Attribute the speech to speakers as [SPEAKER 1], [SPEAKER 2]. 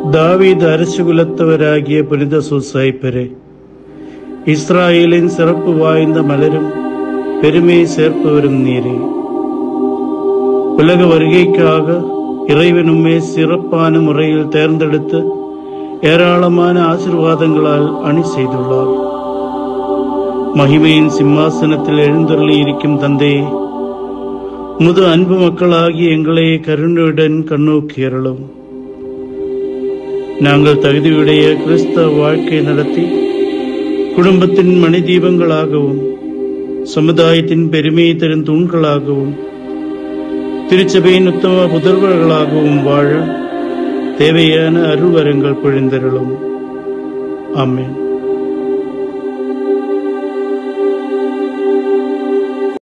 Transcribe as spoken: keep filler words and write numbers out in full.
[SPEAKER 1] தாவீது அரசு குலத்தவராகிய புனித சூசைப்பரே, இஸ்ராயேலின் சிறப்பு வாய்ந்த மலரும் பெருமை சேர்ப்பவரும் நீரே. உலக வருகைக்காக இறைவனுமே சிறப்பான முறையில் தேர்ந்தெடுத்து ஏராளமான ஆசீர்வாதங்களால் அணி செய்துள்ளார். மகிமையின் சிம்மாசனத்தில் எழுந்தருளி இருக்கும் தந்தையே, முது அன்பு மக்களாகி எங்களை கருணையுடன் கண்ணோக்கி அருளும். நாங்கள் தகுதியுடைய கிறிஸ்தவ வாழ்க்கை நடத்தி குடும்பத்தின் மணி தீபங்களாகவும் சமுதாயத்தின் பெருமையை தரும் தூண்களாகவும் திருச்சபையின் உத்தம புதல்வர்களாகவும் வாழ தேவையான அருள்வரங்கள் பொழிந்தருளும். ஆமென்.